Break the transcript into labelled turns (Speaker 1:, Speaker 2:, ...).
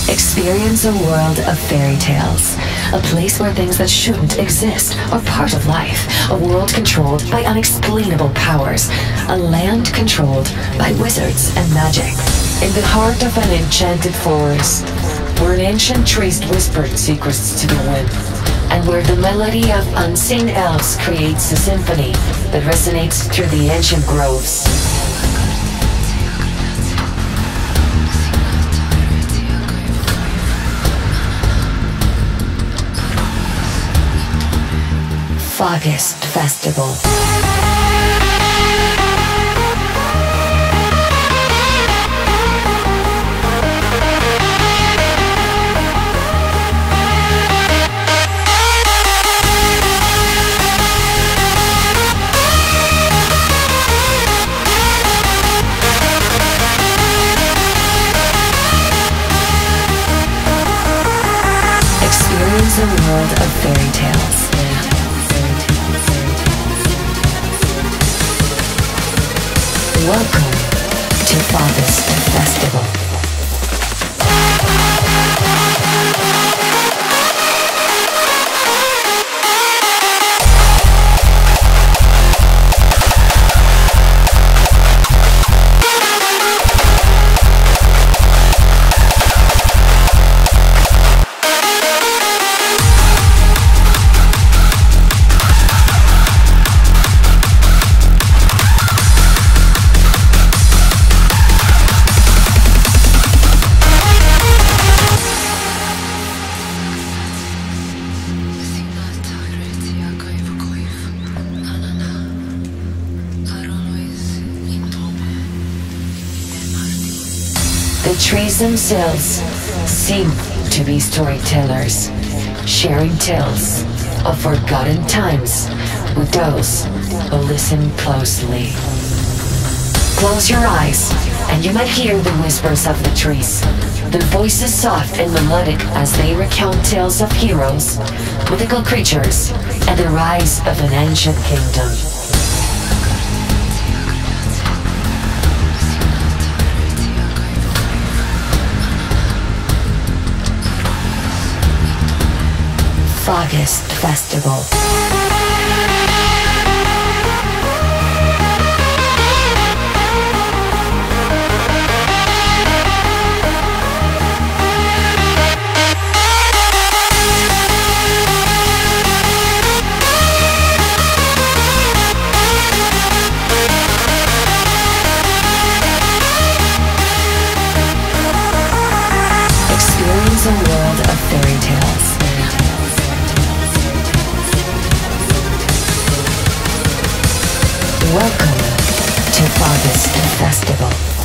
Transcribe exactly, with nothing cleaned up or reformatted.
Speaker 1: Experience a world of fairy tales. A place where things that shouldn't exist are part of life. A world controlled by unexplainable powers. A land controlled by wizards and magic. In the heart of an enchanted forest, where an ancient tree whispered secrets to the wind, and where the melody of unseen elves creates a symphony that resonates through the ancient groves. Fogest Festival. Experience a world of fairy tales. Welcome to Fogest Festival. The trees themselves seem to be storytellers, sharing tales of forgotten times with those who listen closely. Close your eyes, and you might hear the whispers of the trees, their voices soft and melodic as they recount tales of heroes, mythical creatures, and the rise of an ancient kingdom. Fogest Festival. Experience a world of fairy tales. Welcome to Fogest Festival.